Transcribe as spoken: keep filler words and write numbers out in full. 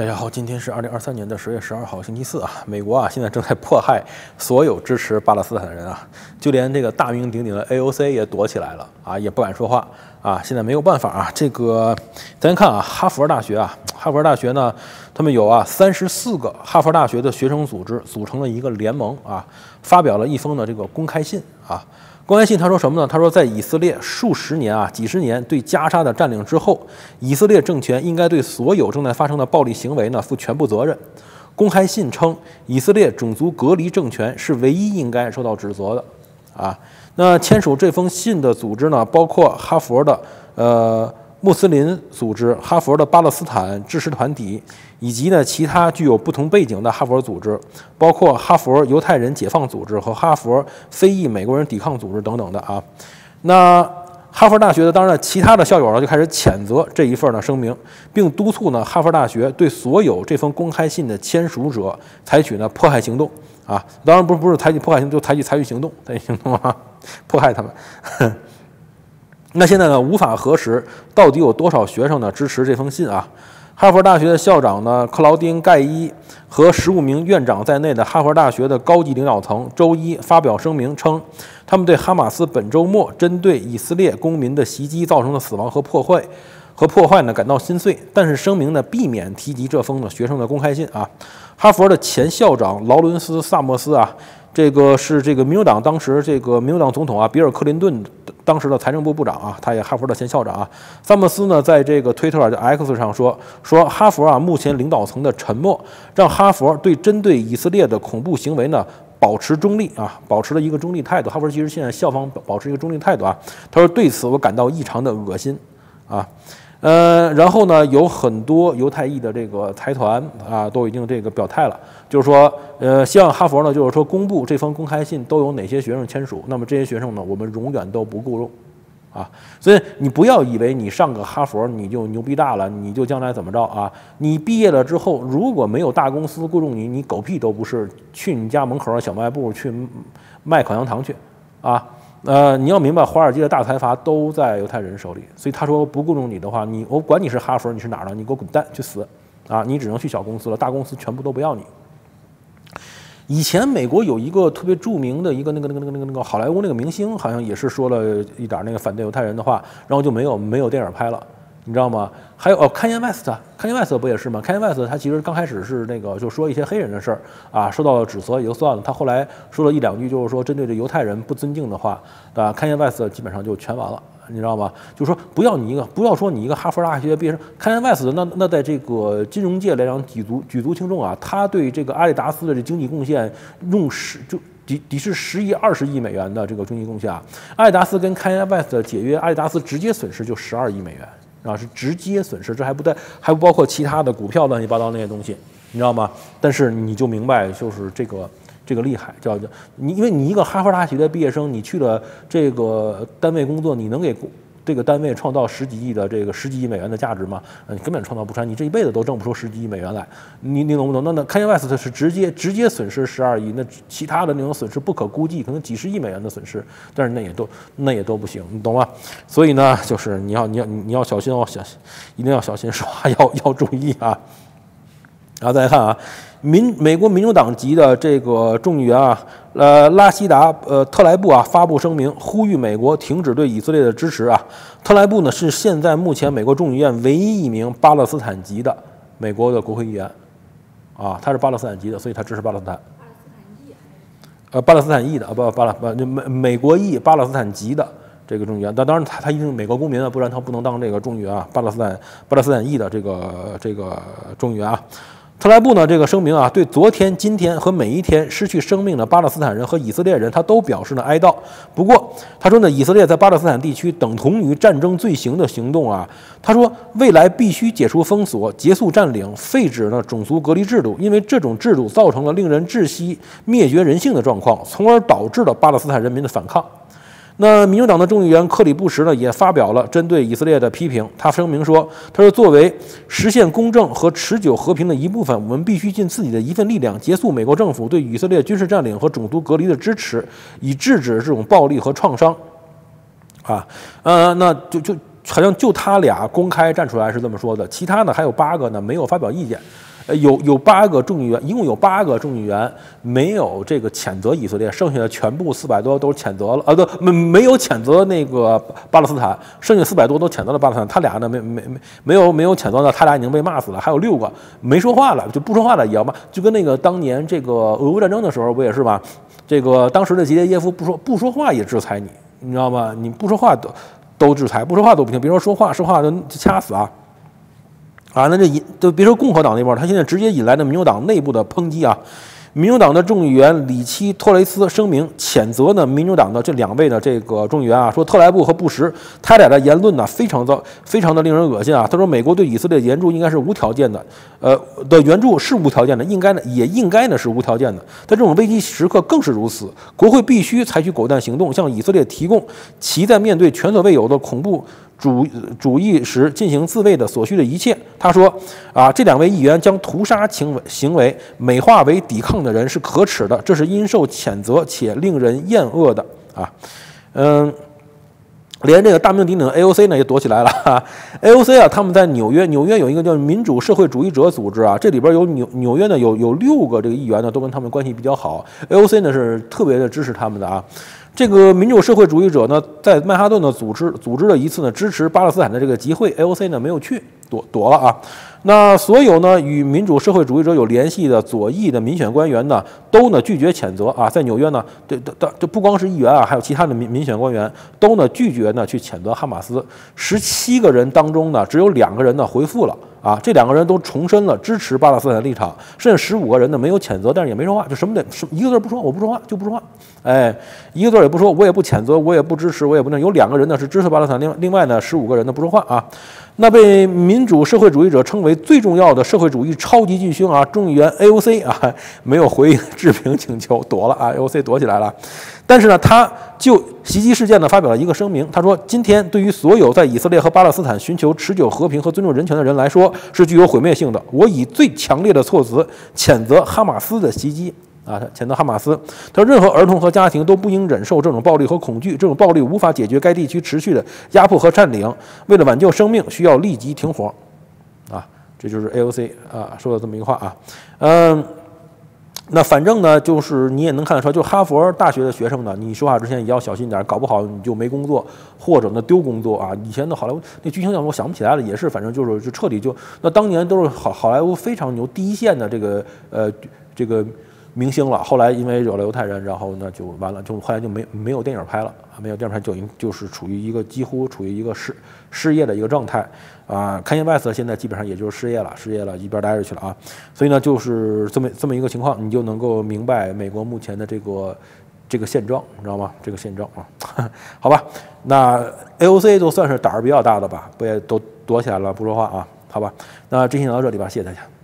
大家好，今天是二零二三年的十月十二号，星期四啊。美国啊，现在正在迫害所有支持巴勒斯坦的人啊，就连这个大名鼎鼎的 A O C 也躲起来了啊，也不敢说话啊。现在没有办法啊，这个咱看啊，哈佛大学啊，哈佛大学呢，他们有啊三十四个哈佛大学的学生组织组成了一个联盟啊，发表了一封的这个公开信啊。公开信他说什么呢？他说，在以色列数十年啊、几十年对加沙的占领之后，以色列政权应该对所有正在发生的暴力行为呢负全部责任。公开信称，以色列种族隔离政权是唯一应该受到指责的啊。那签署这封信的组织呢，包括哈佛的呃穆斯林组织、哈佛的巴勒斯坦支持团体，以及呢其他具有不同背景的哈佛组织，包括哈佛犹太人解放组织和哈佛非裔美国人抵抗组织等等的啊。那哈佛大学的当然其他的校友呢就开始谴责这一份的声明，并督促呢哈佛大学对所有这封公开信的签署者采取呢迫害行动啊。当然不是不是采取迫害行动，就采取采取行动，采取行动啊，迫害他们。那现在呢，无法核实到底有多少学生呢支持这封信啊。哈佛大学的校长呢克劳丁·盖伊和十五名院长在内的哈佛大学的高级领导层周一发表声明称，他们对哈马斯本周末针对以色列公民的袭击造成的死亡和破坏和破坏呢感到心碎，但是声明呢避免提及这封的学生的公开信啊。哈佛的前校长劳伦斯·萨默斯啊，这个是这个民主党当时这个民主党总统啊比尔·克林顿当时的财政部部长啊，他也哈佛的前校长啊。萨默斯呢在这个推特的 X 上说说哈佛啊目前领导层的沉默让哈佛对针对以色列的恐怖行为呢保持中立啊，保持了一个中立态度。哈佛其实现在校方保持一个中立态度啊。他说对此我感到异常的恶心啊。呃，然后呢，有很多犹太裔的这个财团啊，都已经这个表态了，就是说，呃，希望哈佛呢，就是说公布这封公开信都有哪些学生签署，那么这些学生呢，我们永远都不雇佣，啊，所以你不要以为你上个哈佛你就牛逼大了，你就将来怎么着啊？你毕业了之后，如果没有大公司雇佣你，你狗屁都不是，去你家门口的小卖部去卖口香糖去，啊。呃，你要明白，华尔街的大财阀都在犹太人手里，所以他说不雇佣你的话，你我管你是哈佛，你是哪儿的，你给我滚蛋去死啊！你只能去小公司了，大公司全部都不要你。以前美国有一个特别著名的一个那个那个那个那个那个好莱坞那个明星，好像也是说了一点那个反对犹太人的话，然后就没有没有电影拍了。你知道吗？还有哦，Kanye West，Kanye West 不也是吗 ？Kanye West 他其实刚开始是那个就说一些黑人的事儿啊，受到了指责也就算了。他后来说了一两句，就是说针对这犹太人不尊敬的话，啊 ，Kanye West 基本上就全完了，你知道吗？就是说不要你一个，不要说你一个哈佛大学毕业生 ，Kanye West 那那在这个金融界来讲举足举足轻重啊。他对这个阿迪达斯的这经济贡献用十就。抵抵是十亿、二十亿美元的这个经济贡献啊。阿迪达斯跟 Kanye West 的解约，阿迪达斯直接损失就十二亿美元。啊，是直接损失，这还不带，还不包括其他的股票乱七八糟那些东西，你知道吗？但是你就明白，就是这个这个厉害，叫你，因为你一个哈佛大学的毕业生，你去了这个单位工作，你能给这个单位创造十几亿的这个十几亿美元的价值吗？你根本创造不出来，你这一辈子都挣不出十几亿美元来，你你懂不懂？那那 Kanye West 是直接直接损失十二亿，那其他的那种损失不可估计，可能几十亿美元的损失，但是那也都那也都不行，你懂吗？所以呢，就是你要你要你要小心哦，小一定要小心说话，要要注意啊。然后再来看啊，民美国民主党籍的这个众议员啊，呃拉希达呃特莱布啊发布声明，呼吁美国停止对以色列的支持啊。特莱布呢是现在目前美国众议院唯一一名巴勒斯坦籍的美国的国会议员，啊，他是巴勒斯坦籍的，所以他支持巴勒斯坦。呃，巴勒斯坦裔的啊，不巴勒不美美国裔巴勒斯坦籍的这个众议员，但当然他他一定是美国公民啊，不然他不能当这个众议员啊。巴勒斯坦巴勒斯坦裔的这个这个众议员啊。特莱布呢？这个声明啊，对昨天、今天和每一天失去生命的巴勒斯坦人和以色列人，他都表示了哀悼。不过，他说呢，以色列在巴勒斯坦地区等同于战争罪行的行动啊。他说，未来必须解除封锁、结束占领、废止呢种族隔离制度，因为这种制度造成了令人窒息、灭绝人性的状况，从而导致了巴勒斯坦人民的反抗。那民主党的众议员克里布什呢，也发表了针对以色列的批评。他声明说：“他说，作为实现公正和持久和平的一部分，我们必须尽自己的一份力量，结束美国政府对以色列军事占领和种族隔离的支持，以制止这种暴力和创伤。”啊，呃，那就就好像就他俩公开站出来是这么说的，其他的还有八个呢没有发表意见。 呃，有有八个众议员，一共有八个众议员没有这个谴责以色列，剩下的全部四百多都谴责了，啊，不，没没有谴责那个巴勒斯坦，剩下四百多都谴责了巴勒斯坦。他俩呢，没没没没有没有谴责呢，他俩已经被骂死了。还有六个没说话了，就不说话了也要骂，就跟那个当年这个俄乌战争的时候不也是吧？这个当时的吉列耶夫不说不说话也制裁你，你知道吗？你不说话都都制裁，不说话都不行，别说说话，说话就掐死啊！啊，那这引就别说共和党那边，他现在直接引来的民主党内部的抨击啊。民主党的众议员里奇·托雷斯声明谴责呢民主党的这两位的这个众议员啊，说特莱布和布什他俩的言论呢非常糟，非常的令人恶心啊。他说美国对以色列援助应该是无条件的，呃的援助是无条件的，应该呢也应该呢是无条件的。在这种危机时刻更是如此，国会必须采取果断行动，向以色列提供其在面对前所未有的恐怖主主义时进行自卫的所需的一切。他说啊，这两位议员将屠杀行为行为美化为抵抗的人是可耻的，这是应受谴责且令人厌恶的啊。嗯，连这个大名鼎鼎的 A O C 呢也躲起来了。哈 A O C 啊，他们在纽约，纽约有一个叫民主社会主义者组织啊，这里边有纽纽约呢有有六个这个议员呢都跟他们关系比较好 ，A O C 呢是特别的支持他们的啊。这个民主社会主义者呢，在曼哈顿呢组织组织了一次呢支持巴勒斯坦的这个集会 ，A O C 呢没有去，躲躲了啊。那所有呢与民主社会主义者有联系的左翼的民选官员呢，都呢拒绝谴责啊。在纽约呢，这这这不光是议员啊，还有其他的民民选官员都呢拒绝呢去谴责哈马斯。十七个人当中呢，只有两个人呢回复了。啊，这两个人都重申了支持巴勒斯坦的立场，甚至十五个人呢没有谴责，但是也没说话，就什么的，一个字不说，我不说话就不说话，哎，一个字也不说，我也不谴责，我也不支持，我也不那。有两个人呢是支持巴勒斯坦，另另外呢十五个人呢不说话啊。那被民主社会主义者称为最重要的社会主义超级巨星啊，众议员 A O C 啊没有回应置评请求，躲了啊 ，A O C 躲起来了。但是呢，他就袭击事件呢发表了一个声明，他说：“今天对于所有在以色列和巴勒斯坦寻求持久和平和尊重人权的人来说，是具有毁灭性的。我以最强烈的措辞谴责哈马斯的袭击。”啊，谴责哈马斯。他说，任何儿童和家庭都不应忍受这种暴力和恐惧，这种暴力无法解决该地区持续的压迫和占领。为了挽救生命，需要立即停火。啊，这就是 A O C 啊说的这么一个话啊。嗯，那反正呢，就是你也能看得出来，就哈佛大学的学生呢，你说话之前也要小心点，搞不好你就没工作，或者呢丢工作啊。以前的好莱坞那巨星奖我想不起来了，也是，反正就是就彻底就那当年都是好好莱坞非常牛第一线的这个呃这个。明星了，后来因为惹了犹太人，然后呢就完了，就后来就没没有电影拍了，没有电影拍就已经就是处于一个几乎处于一个失失业的一个状态啊。Kanye West 现在基本上也就是失业了，失业了一边待着去了啊。所以呢，就是这么这么一个情况，你就能够明白美国目前的这个这个现状，你知道吗？这个现状啊，好吧，那 A O C 都算是胆儿比较大的吧，不也都躲起来了不说话啊？好吧，那这期讲到这里吧，谢谢大家。